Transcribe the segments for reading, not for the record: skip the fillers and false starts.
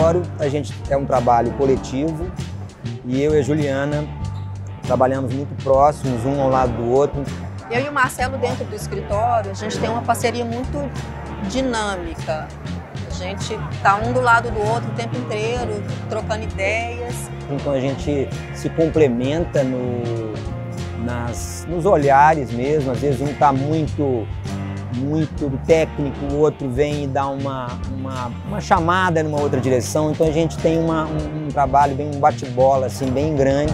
escritório, a gente é um trabalho coletivo e eu e a Juliana trabalhamos muito próximos, um ao lado do outro. Eu e o Marcelo, dentro do escritório, a gente tem uma parceria muito dinâmica. A gente está um do lado do outro o tempo inteiro, trocando ideias. Então a gente se complementa nos olhares mesmo. Às vezes um está muito técnico, o outro vem e dá uma chamada numa outra direção. Então a gente tem um trabalho, um bate-bola assim, bem grande.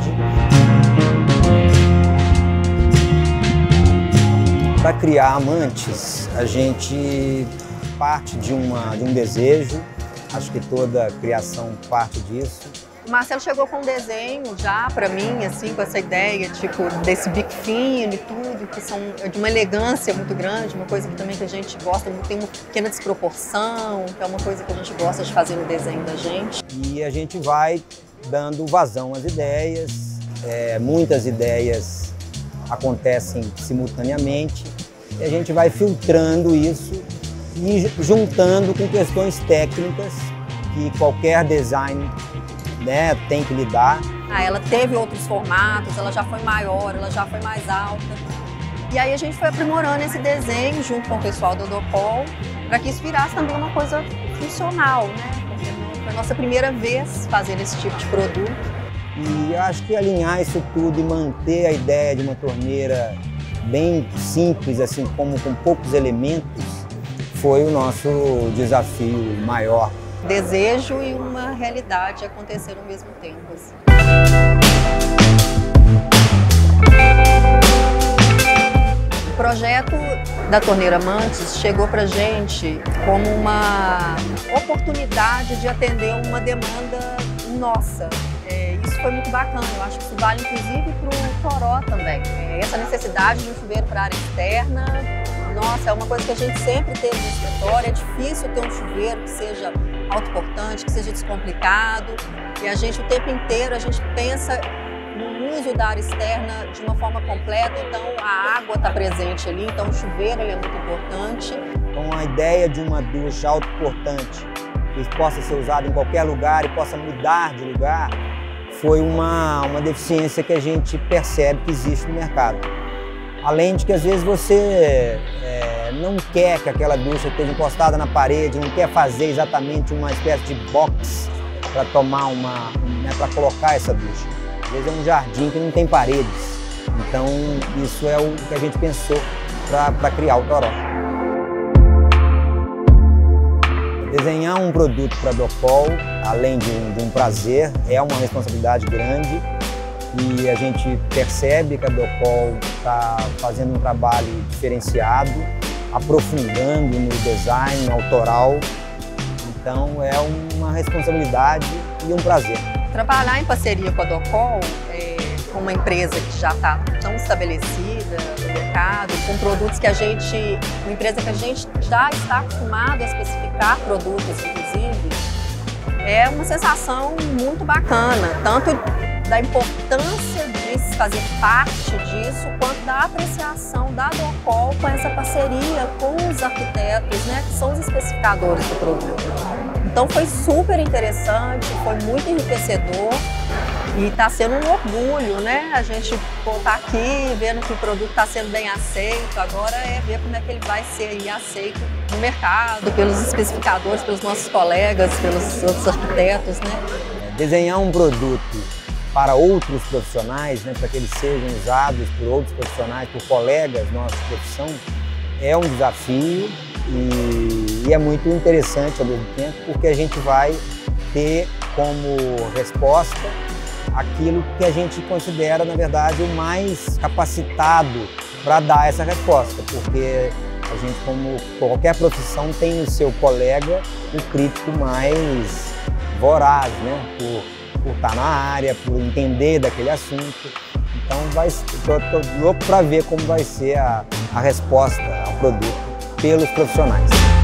Para criar Amantes, a gente parte de um desejo, acho que toda criação parte disso. O Marcelo chegou com um desenho já para mim, assim, com essa ideia, tipo, desse bico fino e tudo, que são de uma elegância muito grande, uma coisa que também que a gente gosta, tem uma pequena desproporção, que é uma coisa que a gente gosta de fazer no desenho da gente. E a gente vai dando vazão às ideias, muitas ideias acontecem simultaneamente, e a gente vai filtrando isso e juntando com questões técnicas que qualquer design, né, tem que lidar. Ela teve outros formatos, ela já foi maior, ela já foi mais alta. E aí a gente foi aprimorando esse desenho junto com o pessoal do Odopol, para que isso virasse também uma coisa funcional, né? Porque foi a nossa primeira vez fazendo esse tipo de produto. E eu acho que alinhar isso tudo e manter a ideia de uma torneira bem simples, assim, como com poucos elementos, foi o nosso desafio maior. Desejo e uma realidade aconteceram ao mesmo tempo. Assim. O projeto da Torneira Amantes chegou para a gente como uma oportunidade de atender uma demanda nossa. Isso foi muito bacana, eu acho que isso vale inclusive para o Toró também. Essa necessidade de um chuveiro para área externa, nossa, é uma coisa que a gente sempre teve no escritório. É difícil ter um chuveiro que seja autoportante, que seja descomplicado. E a gente, o tempo inteiro, a gente pensa no uso da área externa de uma forma completa. Então, a água está presente ali, então o chuveiro ele é muito importante. Então, a ideia de uma ducha autoportante que possa ser usada em qualquer lugar e possa mudar de lugar, foi uma deficiência que a gente percebe que existe no mercado. Além de que às vezes você não quer que aquela ducha esteja encostada na parede, não quer fazer exatamente uma espécie de box para tomar para colocar essa ducha. Às vezes é um jardim que não tem paredes. Então isso é o que a gente pensou para criar o Toró. Desenhar um produto para a Odopol, além de um prazer, é uma responsabilidade grande. E a gente percebe que a Odopol está fazendo um trabalho diferenciado, aprofundando no design autoral. Então é uma responsabilidade e um prazer. Trabalhar em parceria com a Odopol, com uma empresa que já está tão estabelecida no mercado, com produtos que uma empresa que a gente já está acostumado a especificar produtos, inclusive, é uma sensação muito bacana, tanto da importância de fazer parte disso, quanto da apreciação da Odopol com essa parceria com os arquitetos, né, que são os especificadores do produto. Então foi super interessante, foi muito enriquecedor e está sendo um orgulho, né, a gente estar aqui vendo que o produto está sendo bem aceito. Agora é ver como é que ele vai ser aceito no mercado, pelos especificadores, pelos nossos colegas, pelos outros arquitetos, né. Desenhar um produto para outros profissionais, né, para que eles sejam usados por outros profissionais, por colegas nossos de profissão, é um desafio e é muito interessante ao mesmo tempo, porque a gente vai ter como resposta aquilo que a gente considera, na verdade, o mais capacitado para dar essa resposta, porque a gente, como qualquer profissão, tem no seu colega o crítico mais voraz, né, por estar na área, por entender daquele assunto. Então, estou louco para ver como vai ser a resposta ao produto pelos profissionais.